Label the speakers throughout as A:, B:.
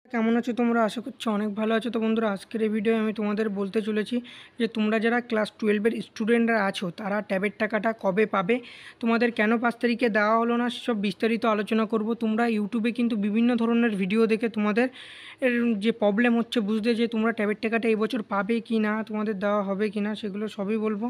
A: কেমন আছো তোমরা? আশা করছি অনেক ভালো আছো। তো বন্ধুরা, আজকের এই ভিডিওয়ে আমি তোমাদের বলতে চলেছি যে তোমরা যারা ক্লাস 12-এর স্টুডেন্টরা আছো তারা ট্যাবের টাকাটা কবে পাবে, তোমাদের কেন 5 তারিখে দেওয়া হলো না, সব বিস্তারিত আলোচনা করব। তোমরা ইউটিউবে কিন্তু বিভিন্ন ধরনের ভিডিও দেখে তোমাদের যে প্রবলেম হচ্ছে বুঝতে, যে তোমরা ট্যাবের টাকাটা এই বছর পাবে কি না, তোমাদের দেওয়া হবে কি না, সেগুলো সবই বলবো।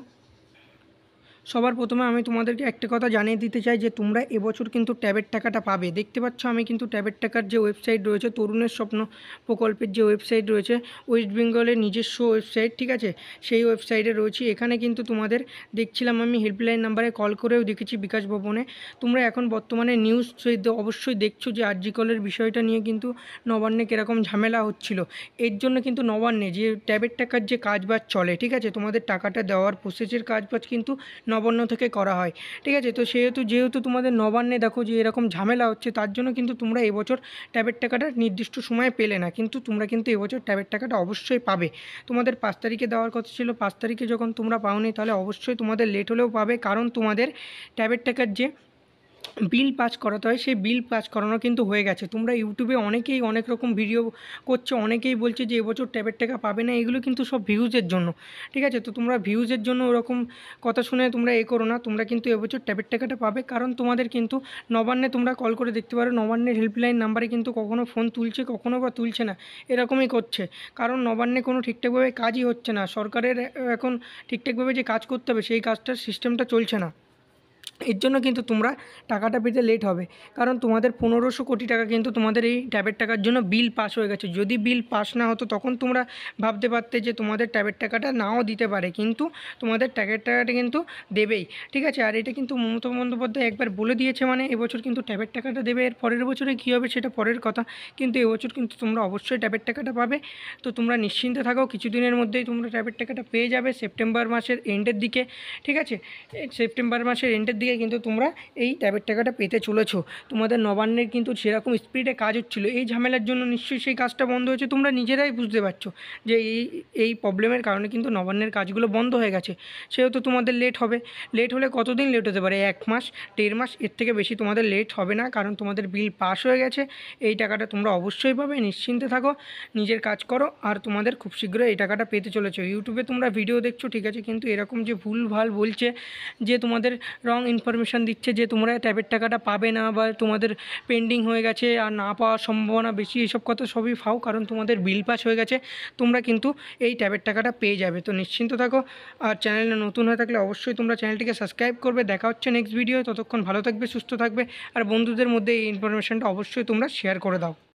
A: সবার প্রথমে আমি তোমাদেরকে একটা কথা জানিয়ে দিতে চাই যে তোমরা এবছর কিন্তু ট্যাবের টাকাটা পাবে। দেখতে পাচ্ছ আমি কিন্তু ট্যাবের টাকার যে ওয়েবসাইট রয়েছে, তরুণের স্বপ্ন প্রকল্পের যে ওয়েবসাইট রয়েছে, ওয়েস্ট বেঙ্গলের নিজস্ব ওয়েবসাইট, ঠিক আছে, সেই ওয়েবসাইটে রয়েছি। এখানে কিন্তু তোমাদের দেখছিলাম আমি হেল্পলাইন নাম্বারে কল করেও দেখেছি বিকাশ ভবনে। তোমরা এখন বর্তমানে নিউজ অবশ্যই দেখছো যে আরজি কলের বিষয়টা নিয়ে কিন্তু নবান্নে কীরকম ঝামেলা হচ্ছিল। এর জন্য কিন্তু নবান্নে যে ট্যাবের টাকার যে কাজবাজ চলে, ঠিক আছে, তোমাদের টাকাটা দেওয়ার প্রসেসের কাজবাজ কিন্তু নবান্ন থেকে করা হয়, ঠিক আছে। তো যেহেতু তোমাদের নবান্নে দেখো যে এরকম ঝামেলা হচ্ছে, তার জন্য কিন্তু তোমরা এবছর ট্যাবের টাকাটা নির্দিষ্ট সময়ে পেলে না, কিন্তু তোমরা কিন্তু এবছর ট্যাবের টাকাটা অবশ্যই পাবে। তোমাদের 5 তারিখে দেওয়ার কথা ছিল, 5 তারিখে যখন তোমরা পাওনি, তাহলে অবশ্যই তোমাদের লেট হলেও পাবে। কারণ তোমাদের ট্যাবের টাকার যে বিল পাস করাতে হয়, সেই বিল পাস করানো কিন্তু হয়ে গেছে। তোমরা ইউটিউবে অনেকেই অনেক রকম ভিডিও করছো, অনেকেই বলছে যে এবছর ট্যাবের টাকা পাবে না, এগুলো কিন্তু সব ভিউজের জন্য, ঠিক আছে। তো তোমরা ভিউজের জন্য ওরকম কথা শুনে তোমরা করো না, তোমরা কিন্তু এবছর ট্যাবের টাকাটা পাবে। কারণ তোমাদের কিন্তু নবান্নে তোমরা কল করে দেখতে পারো, নবান্নের হেল্পলাইন নাম্বারে কিন্তু কখনও ফোন তুলছে, কখনও বা তুলছে না, এরকমই করছে। কারণ নবান্নে কোনো ঠিকঠাকভাবে কাজই হচ্ছে না, সরকারের এখন ঠিকঠাকভাবে যে কাজ করতে হবে সেই কাজটার সিস্টেমটা চলছে না। এর জন্য কিন্তু তোমরা টাকাটা পেতে লেট হবে। কারণ তোমাদের 1500 কোটি টাকা কিন্তু তোমাদের এই ট্যাবের টাকার জন্য বিল পাস হয়ে গেছে। যদি বিল পাস না হতো তখন তোমরা ভাবতে পারতে যে তোমাদের ট্যাবের টাকাটা নাও দিতে পারে, কিন্তু তোমাদের ট্যাবের টাকাটা কিন্তু দেবেই, ঠিক আছে। আর এটা কিন্তু মমতা বন্দ্যোপাধ্যায় একবার বলে দিয়েছে, মানে এবছর কিন্তু ট্যাবের টাকাটা দেবে। এর পরের বছরে কী হবে সেটা পরের কথা, কিন্তু এবছর কিন্তু তোমরা অবশ্যই ট্যাবের টাকাটা পাবে। তো তোমরা নিশ্চিন্তে থাকো, কিছুদিনের মধ্যেই তোমরা ট্যাবের টাকাটা পেয়ে যাবে, সেপ্টেম্বর মাসের এন্ডের দিকে, ঠিক আছে। সেপ্টেম্বর মাসের এন্ডের দিকে কিন্তু তোমরা এই ট্যাবের টাকাটা পেতে চলেছো। তোমাদের নবান্নের কিন্তু সেরকম স্পিডে কাজ হচ্ছিলো, এই ঝামেলার জন্য নিশ্চয়ই সেই কাজটা বন্ধ হয়েছে। তোমরা নিজেরাই বুঝতে পারছো যে এই প্রবলেমের কারণে কিন্তু নবান্নের কাজগুলো বন্ধ হয়ে গেছে। সেহেতু তোমাদের লেট হবে। লেট হলে কতদিন লেট হতে পারে? 1 মাস, 1.5 মাস, এর থেকে বেশি তোমাদের লেট হবে না। কারণ তোমাদের বিল পাস হয়ে গেছে, এই টাকাটা তোমরা অবশ্যই পাবে। নিশ্চিন্তে থাকো, নিজের কাজ করো, আর তোমাদের খুব শীঘ্রই এই টাকাটা পেতে চলেছো। ইউটিউবে তোমরা ভিডিও দেখছো, ঠিক আছে, কিন্তু এরকম যে ভুলভাল বলছে, যে তোমাদের রং ইনফরমেশান দিচ্ছে যে তোমরা ট্যাবের টাকাটা পাবে না, বা তোমাদের পেন্ডিং হয়ে গেছে আর না পাওয়ার সম্ভাবনা বেশি, এইসব কথা সবই ফাও। কারণ তোমাদের বিল পাস হয়ে গেছে, তোমরা কিন্তু এই ট্যাবের টাকাটা পেয়ে যাবে। তো নিশ্চিন্ত থাকো। আর চ্যানেলে নতুন হয়ে থাকলে অবশ্যই তোমরা চ্যানেলটিকে সাবস্ক্রাইব করবে। দেখা হচ্ছে নেক্সট ভিডিও। ততক্ষণ ভালো থাকবে, সুস্থ থাকবে, আর বন্ধুদের মধ্যে এই ইনফরমেশানটা অবশ্যই তোমরা শেয়ার করে দাও।